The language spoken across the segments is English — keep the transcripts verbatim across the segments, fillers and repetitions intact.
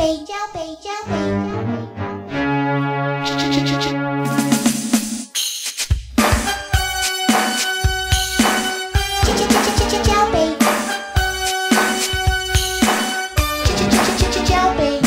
杯，交杯，交杯，交杯，交杯。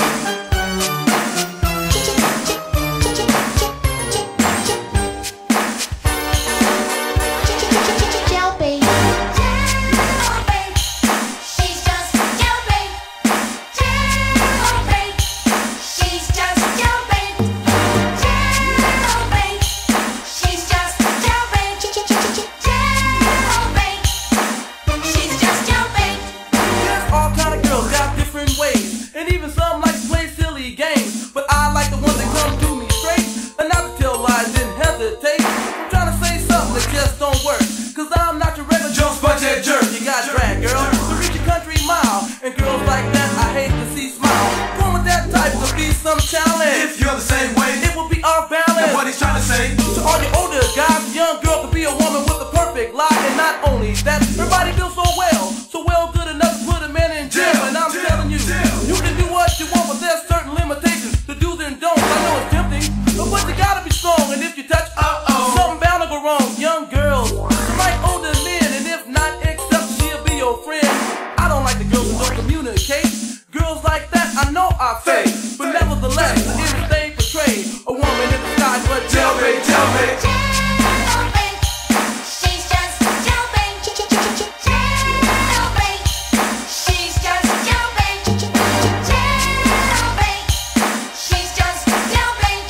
Some challenge. If you're the same way, it will be our balance. And what he's trying to say to all the older guys, a young girl could be a woman with a perfect lie. And not only that, everybody feels so well, so well good enough to put a man in jail. And I'm jail, telling you, jail. you can do what you want, but there's certain limitations to do's and don'ts. I know it's tempting, but you gotta be strong. And if you touch, uh-oh, something bound to go wrong. Young girls, like older men, and if not, except she'll be your friend. I don't like the girls who don't communicate. Girls like that, I know I face. But nevertheless, here they portray a woman in the sky, but jailbait, jailbait. Jailbait, she's just jailbait. Jailbait, she's just jailbait. Jailbait, she's just jailbait.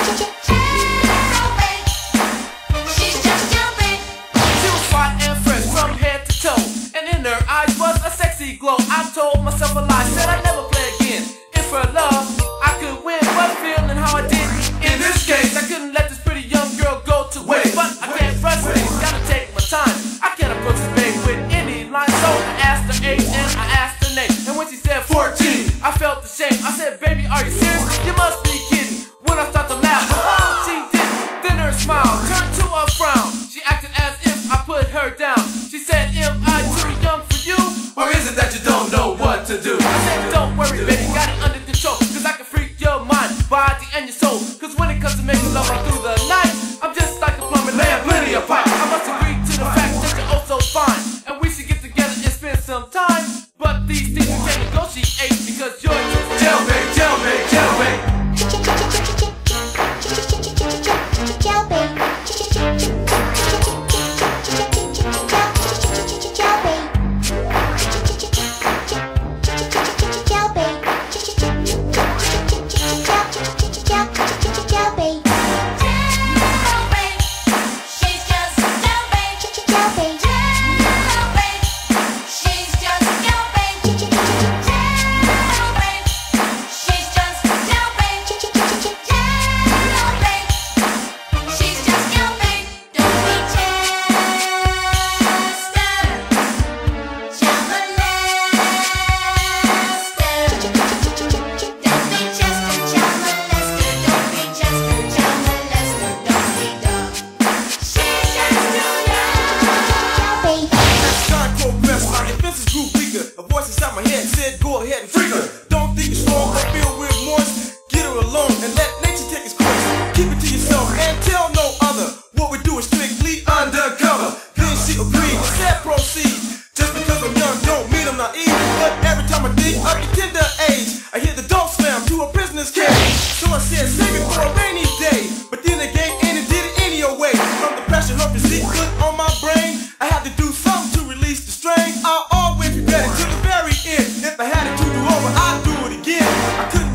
Jailbait, she's just jailbait. She was fine and fresh from head to toe, and in her eyes was a sexy glow. I told myself a lie, said I'd never play again. If for love I could win, but feeling how I did in this case, I couldn't let this pretty young girl go to waste. But I can't rush things, gotta take my time. I can't approach this babe with any line. So I asked her age and I asked her name, and when she said fourteen, I felt the shame. I said, baby, are you serious? You must be kidding. When I start to laugh, she didn't. Then her smile turned to a frown. She acted as if I put her down. She said, am I too young for you? Or is it that you don't know what to do? I said, don't worry, baby, got it under control. Cause I can freak your mind, body, and your soul. Cause when it comes to making love all through the night, I'm just like a plumber, laying plenty of pipe. I must agree to the fact that you're oh so fine, and we should get together and spend some time. But these things we can't negotiate because you're just jailbait, jailbait, jailbait. Inside my head said go ahead and freak her. Don't think you're strong or feel remorse. Get her alone and let nature take its course. Keep it to yourself and tell no other. What we do is strictly undercover. Then she agreed and said proceed. Just because I'm young don't mean I'm naive. But every time I think of your tender age, I hear the door slam to a prisoner's cage. So I said save it for a rainy day. But then again, and it did it any old way. From the pressure her physique put on my brain, I had to do something to release the strain. I'll always be ready to the very end. If I had it to do over, I'd do it again. I couldn't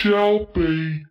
Jalbei.